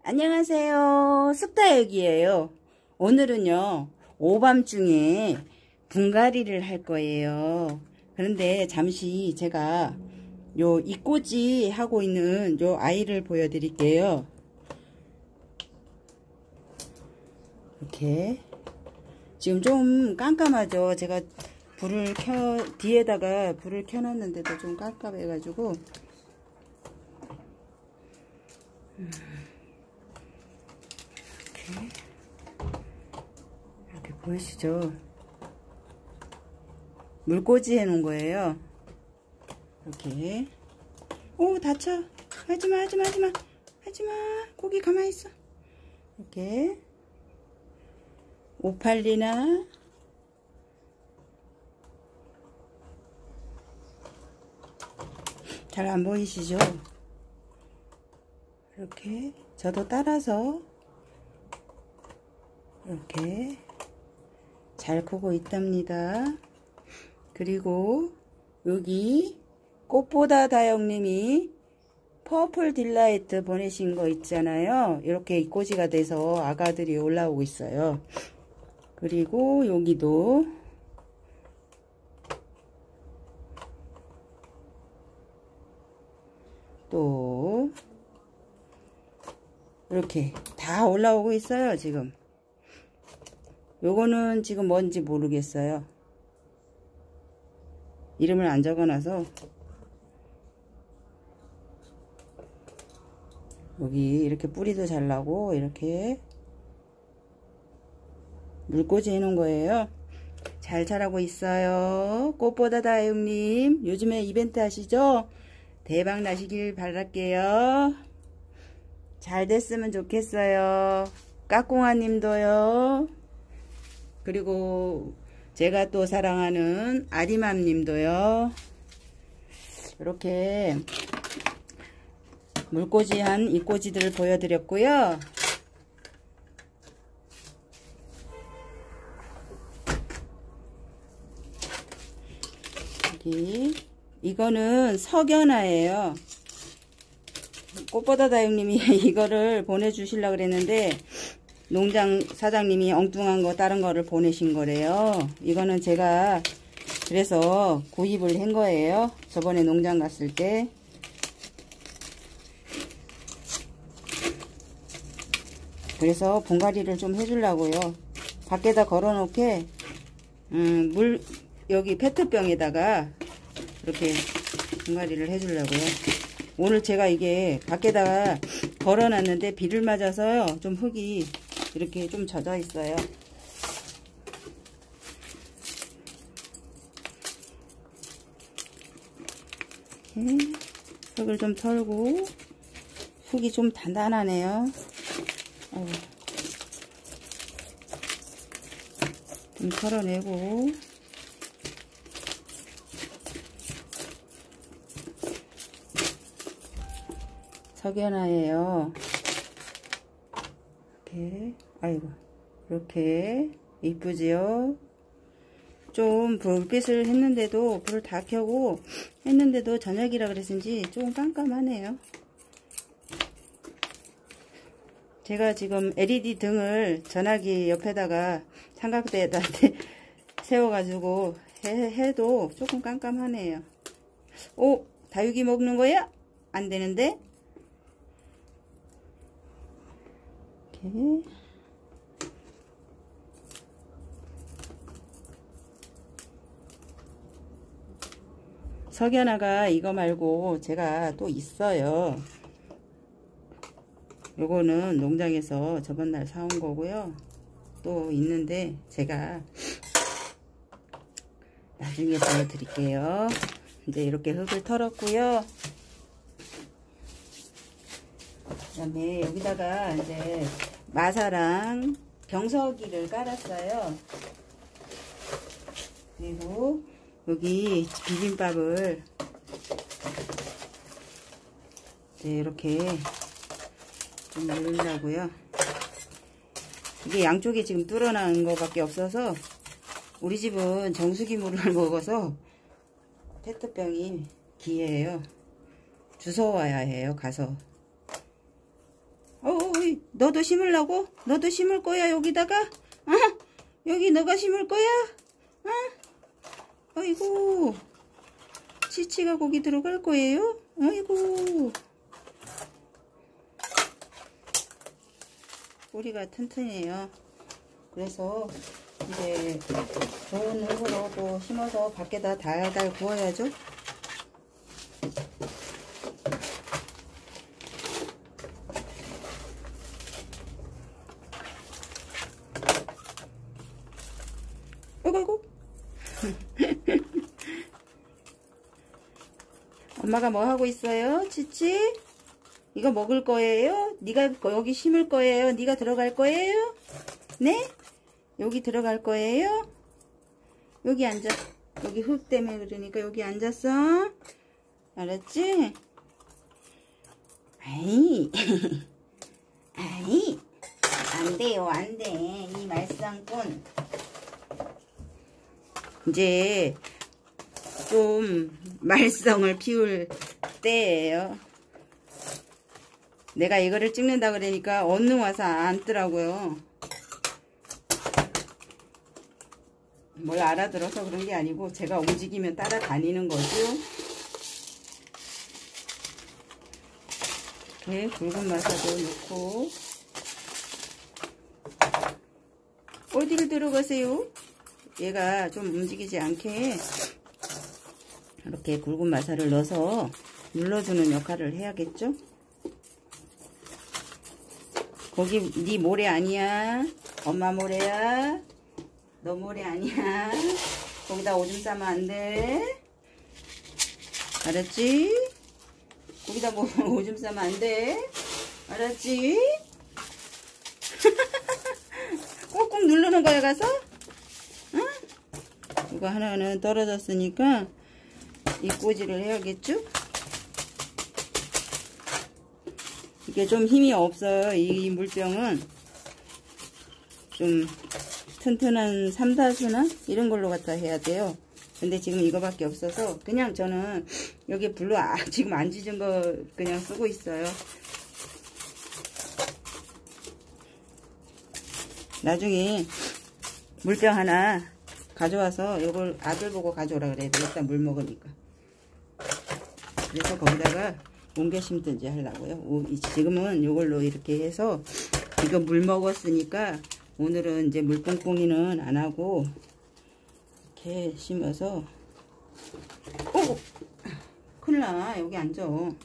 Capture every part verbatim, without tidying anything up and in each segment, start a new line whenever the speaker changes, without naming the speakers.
안녕하세요. 쑥다육이에요. 오늘은요 오밤중에 분갈이를 할 거예요. 그런데 잠시 제가 요 이꼬지 하고 있는 요 아이를 보여드릴게요. 이렇게 지금 좀 깜깜하죠. 제가 불을 켜 뒤에다가 불을 켜놨는데도 좀 깜깜해 가지고 이렇게 이렇게 보이시죠? 물꽂이 해 놓은 거예요. 이렇게. 오, 다쳐. 하지마, 하지마, 하지마. 하지마. 고기 가만히 있어. 이렇게. 오팔리나. 잘 안 보이시죠? 이렇게. 저도 따라서 이렇게 잘 크고 있답니다. 그리고 여기 꽃보다 다영님이 퍼플 딜라이트 보내신 거 있잖아요. 이렇게 꽃이가 돼서 아가들이 올라오고 있어요. 그리고 여기도 또 이렇게 다 올라오고 있어요. 지금 요거는 지금 뭔지 모르겠어요. 이름을 안 적어놔서. 여기 이렇게 뿌리도 잘 나고 이렇게 물꽂이 해 놓은 거예요. 잘 자라고 있어요. 꽃보다 다육님 요즘에 이벤트 하시죠? 대박 나시길 바랄게요. 잘 됐으면 좋겠어요. 까꿍아 님도요. 그리고 제가 또 사랑하는 아리맘 님도요. 이렇게 물꽂이한 이 꼬지들을 보여드렸고요. 여기 이거는 석연화예요. 꽃보다 다육님이 이거를 보내주시려고 그랬는데 농장 사장님이 엉뚱한 거 다른 거를 보내신 거래요. 이거는 제가 그래서 구입을 한 거예요. 저번에 농장 갔을 때. 그래서 분갈이를 좀 해주려고요. 밖에다 걸어 놓게 음, 물 여기 페트병에다가 이렇게 분갈이를 해주려고요. 오늘 제가 이게 밖에다가 걸어 놨는데 비를 맞아서요 좀 흙이 이렇게 좀 젖어 있어요. 이렇게 흙을 좀 털고 흙이 좀 단단하네요. 어우. 좀 털어내고 석연화예요. 이렇게 아이고 이렇게 이쁘지요. 좀 불빛을 했는데도 불을 다 켜고 했는데도 저녁이라 그랬는지 조금 깜깜하네요. 제가 지금 엘이디 등을 전화기 옆에다가 삼각대에다 세워가지고 해, 해도 조금 깜깜하네요. 오, 다육이 먹는 거야? 안 되는데? 이렇게. 석연화가 이거 말고 제가 또 있어요. 요거는 농장에서 저번날 사온 거고요. 또 있는데 제가 나중에 보여드릴게요. 이제 이렇게 흙을 털었고요. 그 다음에 여기다가 이제 마사랑 병서기를 깔았어요. 그리고 여기 비빔밥을 이제 이렇게 좀 넣으려고요. 이게 양쪽이 지금 뚫어나온 거밖에 없어서 우리 집은 정수기 물을 먹어서 페트병이 기예요. 주워와야 해요. 가서. 어우 어이, 너도 심으려고? 너도 심을 거야, 여기다가? 어? 여기 너가 심을 거야? 어? 어이구, 치치가 거기 들어갈 거예요? 어이구, 뿌리가 튼튼해요. 그래서 이제 좋은 흙으로 또 심어서 밖에다 달달 구워야죠. 아이고 엄마가 뭐 하고 있어요? 치치? 이거 먹을 거예요? 네가 여기 심을 거예요? 네가 들어갈 거예요? 네? 여기 들어갈 거예요? 여기 앉아. 여기 흙 때문에 그러니까 여기 앉았어. 알았지? 아이 아이 안 돼요, 안 돼. 이 말썽꾼. 이제 좀 말썽을 피울 때예요. 내가 이거를 찍는다 그러니까 얼른 와서 앉더라고요. 뭘 알아들어서 그런 게 아니고 제가 움직이면 따라다니는 거죠. 이렇게 굵은 마사도 넣고. 어디를 들어가세요? 얘가 좀 움직이지 않게 이렇게 굵은 마사를 넣어서 눌러주는 역할을 해야겠죠? 거기 네 모래 아니야. 엄마 모래야. 너 모래 아니야. 거기다 오줌 싸면 안 돼. 알았지? 거기다 뭐 오줌 싸면 안 돼. 알았지? 꾹꾹 누르는 거야, 가서? 응? 이거 하나는 떨어졌으니까 이 꽂이를 해야겠죠? 이게 좀 힘이 없어요. 이 물병은 좀 튼튼한 삼다수나 이런 걸로 갖다 해야 돼요. 근데 지금 이거밖에 없어서 그냥 저는 여기 블루 아, 지금 안 지진 거 그냥 쓰고 있어요. 나중에 물병 하나 가져와서 이걸 아들 보고 가져오라 그래야 되겠다. 물 먹으니까. 그래서 거기다가 옮겨 심든지 하려고요. 지금은 이걸로 이렇게 해서 이거 물 먹었으니까 오늘은 이제 물뽕뽕이는 안 하고 이렇게 심어서. 오! 큰일나. 여기 앉아.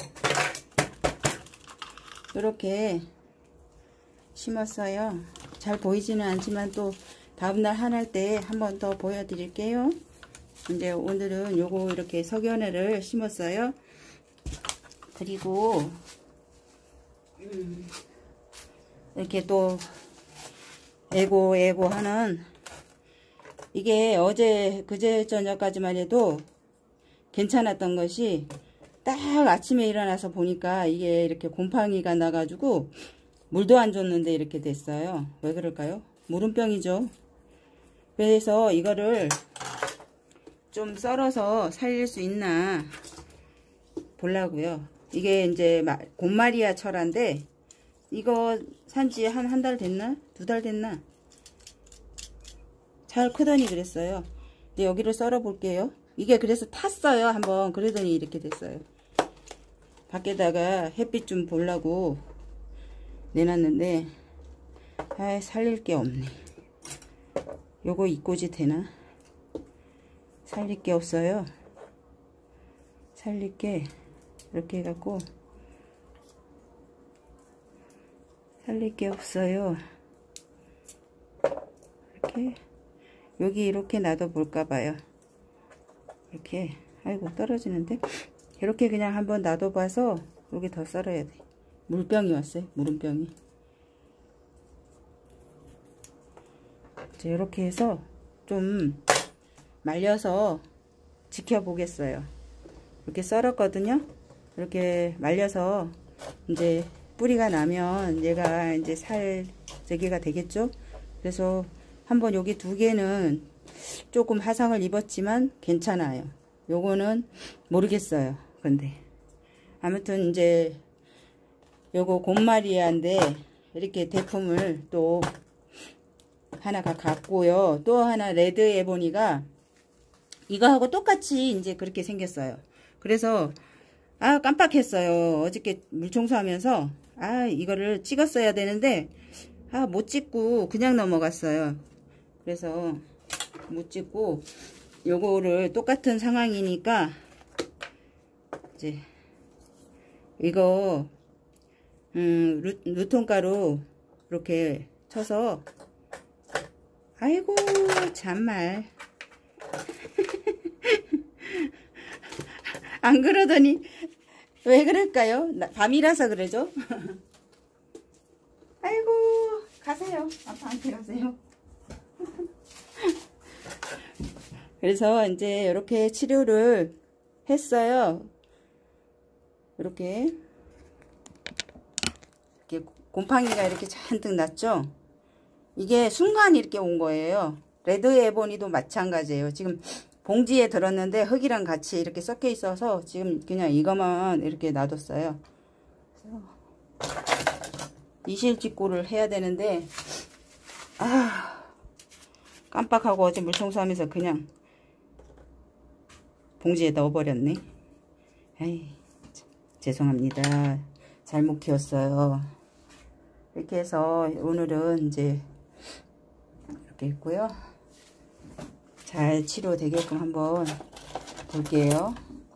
이렇게 심었어요. 잘 보이지는 않지만 또 다음날 한할 때 한 번 더 보여드릴게요. 이제 오늘은 요거 이렇게 석연애를 심었어요. 그리고 음 이렇게 또 애고 애고 하는, 이게 어제 그제 저녁까지만 해도 괜찮았던 것이 딱 아침에 일어나서 보니까 이게 이렇게 곰팡이가 나가지고 물도 안 줬는데 이렇게 됐어요. 왜 그럴까요? 물은병이죠. 그래서 이거를 좀 썰어서 살릴 수 있나 보려고요. 이게 이제 곰마리아 철화인데 이거 산지 한 한 달 됐나? 두 달 됐나? 잘 크더니 그랬어요. 근데 여기를 썰어 볼게요. 이게 그래서 탔어요. 한번. 그러더니 이렇게 됐어요. 밖에다가 햇빛 좀 보려고 내놨는데 아, 살릴 게 없네. 요거 이꼬지 되나? 살릴 게 없어요. 살릴 게 이렇게 해갖고 살릴 게 없어요. 이렇게 여기 이렇게 놔둬 볼까 봐요. 이렇게. 아이고 떨어지는데. 이렇게 그냥 한번 놔둬 봐서 여기 더 썰어야 돼. 물병이 왔어요. 물음병이. 이렇게 해서 좀 말려서 지켜보겠어요. 이렇게 썰었거든요. 이렇게 말려서 이제 뿌리가 나면 얘가 이제 살 저기가 되겠죠. 그래서 한번 여기 두 개는 조금 화상을 입었지만 괜찮아요. 요거는 모르겠어요. 근데 아무튼 이제 요거 곰마리아인데 이렇게 제품을 또 하나가 갔고요. 또 하나 레드 에보니가 이거하고 똑같이 이제 그렇게 생겼어요. 그래서 아 깜빡했어요. 어저께 물청소하면서 아 이거를 찍었어야 되는데 아 못 찍고 그냥 넘어갔어요. 그래서 못 찍고 요거를 똑같은 상황이니까 이제 이거 음 루, 루톤가루 이렇게 쳐서 아이고 참말 안 그러더니 왜 그럴까요? 나, 밤이라서 그러죠. 아이고 가세요. 아빠한테 가세요. 그래서 이제 이렇게 치료를 했어요. 이렇게 이렇게 곰팡이가 이렇게 잔뜩 났죠. 이게 순간 이렇게 온 거예요. 레드 에보니도 마찬가지예요. 지금 봉지에 들었는데 흙이랑 같이 이렇게 섞여 있어서 지금 그냥 이것만 이렇게 놔뒀어요. 이실직고를 해야 되는데 아 깜빡하고 어제 물청소하면서 그냥 봉지에 넣어버렸네. 에이, 죄송합니다. 잘못 키웠어요. 이렇게 해서 오늘은 이제 이렇게 있고요. 잘 치료되게끔 한번 볼게요.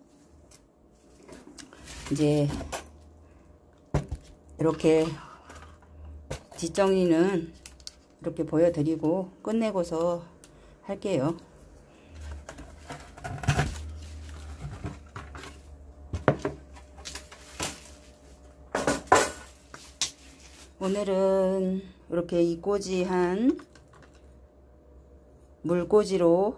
이제 이렇게 뒷정리는 이렇게 보여드리고 끝내고서 할게요. 오늘은 이렇게 이꼬지한 물꽂이로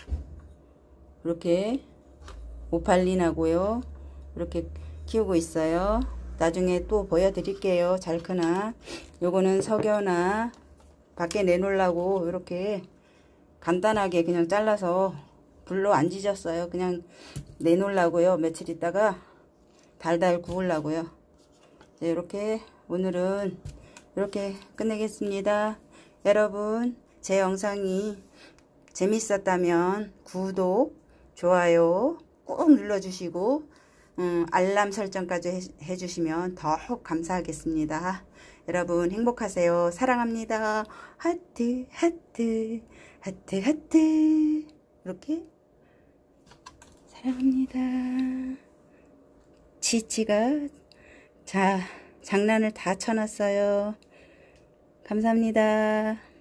이렇게 오팔린하고요 이렇게 키우고 있어요. 나중에 또 보여드릴게요. 잘 크나. 요거는 석연아 밖에 내놓으려고 이렇게 간단하게 그냥 잘라서 불로 안 지졌어요. 그냥 내놓으려고요. 며칠 있다가 달달 구우려고요. 이렇게 오늘은 이렇게 끝내겠습니다. 여러분 제 영상이 재밌었다면 구독, 좋아요 꼭 눌러주시고 음, 알람 설정까지 해, 해주시면 더욱 감사하겠습니다. 여러분 행복하세요. 사랑합니다. 하트 하트 하트 하트 이렇게 사랑합니다. 치치가 자 장난을 다 쳐놨어요. 감사합니다.